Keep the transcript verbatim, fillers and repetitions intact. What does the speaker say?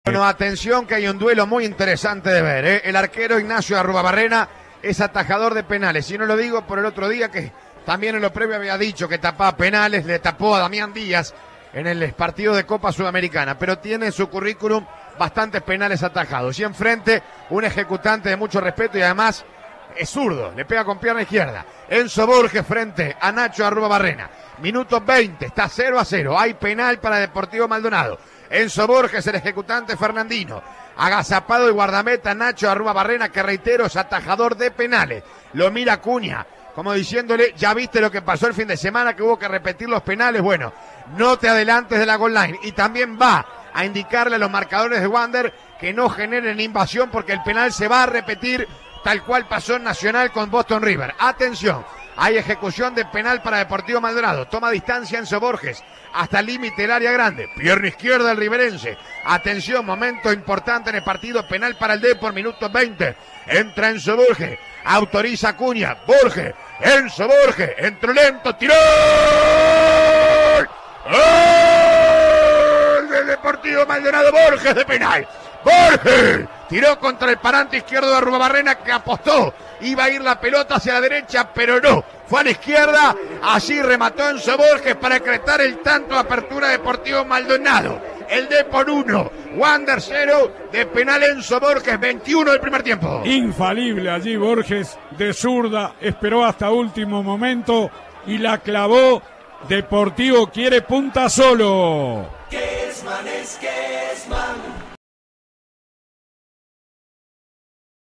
Bueno, atención que hay un duelo muy interesante de ver, ¿eh? El arquero Ignacio Arruabarrena es atajador de penales. Y no lo digo por el otro día que también en lo previo había dicho que tapaba penales, le tapó a Damián Díaz en el partido de Copa Sudamericana, pero tiene en su currículum bastantes penales atajados. Y enfrente un ejecutante de mucho respeto y además es zurdo, le pega con pierna izquierda. Enzo Borges frente a Nacho Arruabarrena. Minuto veinte, está cero a cero. Hay penal para Deportivo Maldonado. Enzo Borges, el ejecutante fernandino. Agazapado y guardameta Nacho Arruabarrena, que reitero es atajador de penales. Lo mira Acuña, como diciéndole, ya viste lo que pasó el fin de semana, que hubo que repetir los penales. Bueno, no te adelantes de la goal line. Y también va a indicarle a los marcadores de Wander que no generen invasión porque el penal se va a repetir tal cual pasó en Nacional con Boston River. Atención, hay ejecución de penal para Deportivo Maldonado. Toma distancia Enzo Borges hasta el límite del área grande. Pierna izquierda del riverense. Atención, momento importante en el partido. Penal para el Depor, minuto veinte. Entra Enzo Borges. Autoriza Acuña. Borges. Enzo Borges. Entró lento. ¡Tiró! ¡Gol del Deportivo Maldonado! Borges de penal. Borges tiró contra el parante izquierdo de Arruabarrena, que apostó, iba a ir la pelota hacia la derecha, pero no, fue a la izquierda. Así remató Enzo Borges para decretar el tanto de apertura Deportivo Maldonado. El Depor uno, Wander cero, de penal Enzo Borges, veintiuno del primer tiempo. Infalible allí Borges, de zurda, esperó hasta último momento y la clavó. Deportivo quiere punta solo.